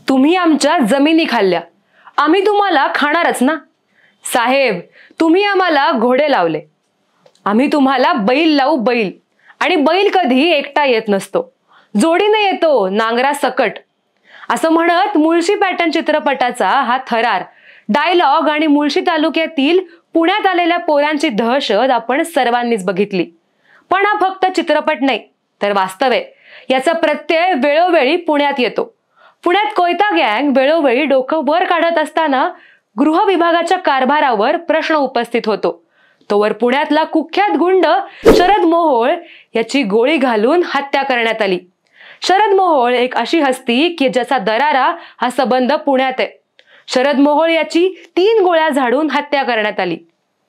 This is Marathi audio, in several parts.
तुम्ही आमच्या जमिनी खाल्ल्या, आम्ही तुम्हाला खाणारच ना. साहेब, तुम्ही आम्हाला घोडे लावले, आम्ही तुम्हाला बैल लावू बैल. आणि बैल कधी एकटा येत नसतो, जोडीने येतो नांगरा सकट. असं म्हणत मुळशी पॅटर्न चित्रपटाचा हा थरार डायलॉग आणि मुळशी तालुक्यातील पुण्यात आलेल्या पोरांची दहशत आपण सर्वांनीच बघितली. पण हा फक्त चित्रपट नाही तर वास्तव आहे. याचा प्रत्यय वेळोवेळी पुण्यात येतो. पुण्यात कोयता गँग वेळोवेळी डोकं वर काढत असताना गृह विभागाच्या कारभारावर प्रश्न उपस्थित होतो. तोवर पुण्यातला कुख्यात गुंड शरद मोहोळ याची गोळी घालून हत्या करण्यात आली. शरद मोहोळ एक अशी हस्ती की ज्याचा दरारा हा संबंध पुण्यात आहे. शरद मोहोळ याची 3 गोळ्या झाडून हत्या करण्यात आली.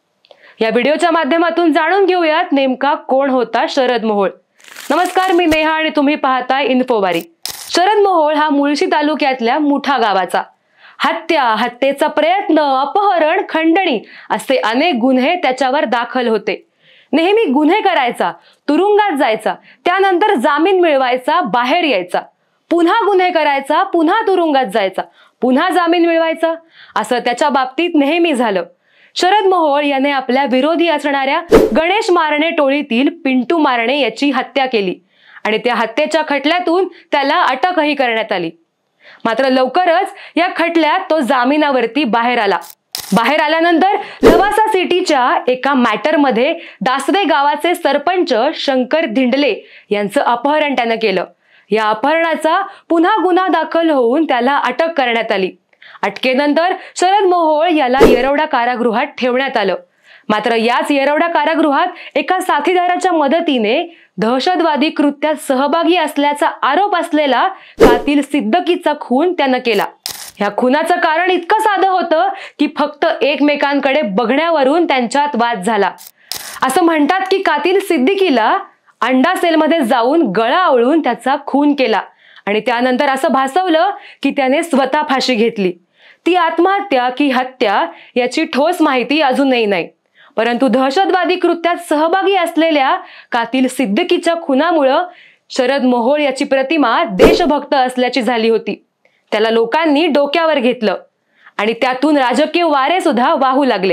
या व्हिडिओच्या माध्यमातून जाणून घेऊयात नेमका कोण होता शरद मोहोळ. नमस्कार, मी नेहा आणि तुम्ही पाहताय इन्फोबारी. शरद मोहोळ हा मुळशी तालुक्यातल्या मुठा गावाचा. हत्या, हत्येचा प्रयत्न, अपहरण, खंडणी असे अनेक गुन्हे त्याच्यावर दाखल होते. नेहमी गुन्हे करायचा, तुरुंगात जायचा, त्यानंतर जामीन मिळवायचा, बाहेर यायचा, पुन्हा गुन्हे करायचा, पुन्हा तुरुंगात जायचा, पुन्हा जामीन मिळवायचा, असं त्याच्या बाबतीत नेहमी झालं. शरद मोहोळ याने आपल्या विरोधी असणाऱ्या गणेश मारणे टोळीतील पिंटू मारणे याची हत्या केली आणि त्या हत्येच्या खटल्यातून त्याला अटकही करण्यात आली. मात्र लवकरच या खटल्यात तो जामिनावरती बाहेर आला. बाहेर आल्यानंतर लवासा सिटीच्या एका मॅटरमध्ये दासवे गावाचे सरपंच शंकर धिंडले यांचं अपहरण त्यानं केलं. या अपहरणाचा पुन्हा गुन्हा दाखल होऊन त्याला अटक करण्यात आली. अटकेनंतर शरद मोहोळ याला येरवडा कारागृहात ठेवण्यात आलं. मात्र याच येरवडा कारागृहात एका साथीदाराच्या मदतीने दहशतवादी कृत्यात सहभागी असल्याचा आरोप असलेला कातील सिद्दकीचा खून त्यानं केला. या खुनाचं कारण इतकं साधं होतं की फक्त एकमेकांकडे बघण्यावरून त्यांच्यात वाद झाला. असं म्हणतात की कातील सिद्दीकीला अंडा सेलमध्ये जाऊन गळा आवळून त्याचा खून केला आणि त्यानंतर असं भासवलं की त्याने स्वतः फाशी घेतली. ती आत्महत्या की हत्या याची ठोस माहिती अजूनही नाही. परंतु दहशतवादी कृत्यात सहभागी असलेल्या कातील सिद्दीकीच्या खुनामुळं शरद मोहोळ याची प्रतिमा देशभक्त असल्याची झाली होती. त्याला लोकांनी डोक्यावर घेतलं आणि त्यातून राजकीय वारे सुद्धा वाहू लागले.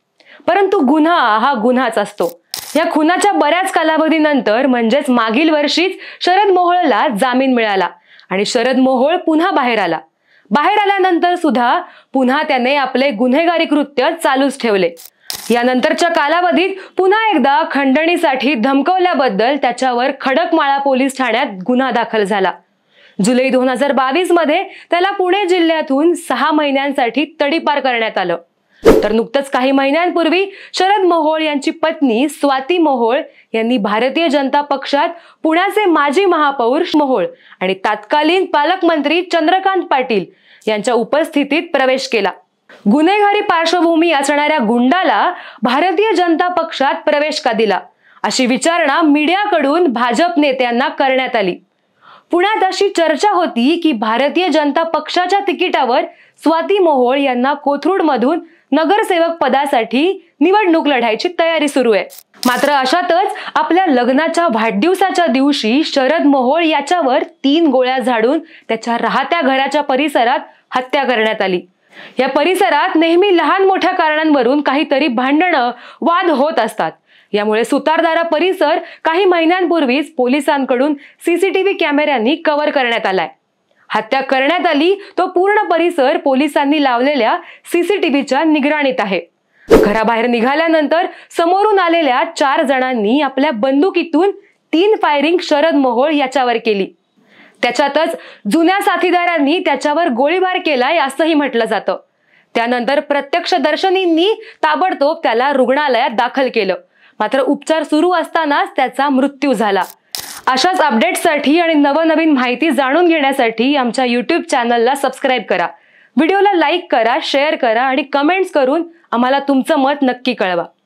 परंतु गुन्हा हा गुन्हाच असतो. या खुनाच्या बऱ्याच कालावधीनंतर म्हणजेच मागील वर्षीच शरद मोहोळला जामीन मिळाला आणि शरद मोहोळ पुन्हा बाहेर आला. बाहेर आल्यानंतर सुद्धा पुन्हा त्याने आपले गुन्हेगारी कृत्य चालूच ठेवले. यानंतरच्या कालावधीत पुन्हा एकदा खंडणीसाठी धमकवल्याबद्दल त्याच्यावर खडकमाळा पोलीस ठाण्यात गुन्हा दाखल झाला. जुलै 2022 मध्ये त्याला पुणे जिल्ह्यातून 6 महिन्यांसाठी तडीपार करण्यात आलं. तर नुकतंच काही महिन्यांपूर्वी शरद मोहोळ यांची पत्नी स्वाती मोहोळ यांनी भारतीय जनता पक्षात पुण्याचे माजी महापौर मोहोळ आणि तत्कालीन पालकमंत्री चंद्रकांत पाटील यांच्या उपस्थितीत प्रवेश केला. गुन्हेगारी पार्श्वभूमी असणाऱ्या गुंडाला भारतीय जनता पक्षात प्रवेश का दिला, अशी विचारणा मीडियाकडून भाजप नेत्यांना करण्यात आली. पुण्यात अशी चर्चा होती की भारतीय जनता पक्षाच्या तिकिटावर स्वाती मोहोळ यांना कोथरूडमधून नगरसेवक पदासाठी निवडणूक लढायची तयारी सुरू आहे. मात्र अशातच आपल्या लग्नाच्या वाढदिवसाच्या दिवशी शरद मोहोळ याच्यावर 3 गोळ्या झाडून त्याच्या राहत्या घराच्या परिसरात हत्या करण्यात आली. या परिसरात नेहमी लहान मोठ्या कारणांवरून काहीतरी भांडणं, वाद होत असतात. यामुळे सुतारदारा परिसर काही महिन्यांपूर्वीच पोलिसांकडून सीसीटीव्ही कॅमेऱ्यांनी कव्हर करण्यात आलाय. हत्या करण्यात आली तो पूर्ण परिसर पोलिसांनी लावलेल्या सीसीटीव्हीच्या निगराणीत आहे. घराबाहेर निघाल्यानंतर समोरून आलेल्या 4 जणांनी आपल्या बंदुकीतून 3 फायरिंग शरद मोहोळ याच्यावर केली. त्याच्यातच जुन्या साथीदारांनी त्याच्यावर गोळीबार केलाय असंही म्हटलं जातं. त्यानंतर प्रत्यक्षदर्शींनी ताबडतोब त्याला रुग्णालयात दाखल केलं. मात्र उपचार सुरू असतानाच त्याचा मृत्यू झाला. अशाच अपडेट्ससाठी आणि नवनवीन माहिती जाणून घेण्यासाठी आमच्या YouTube चॅनलला सबस्क्राईब करा. व्हिडिओला लाईक करा, शेअर करा आणि कमेंट्स करून आम्हाला तुमचं मत नक्की कळवा.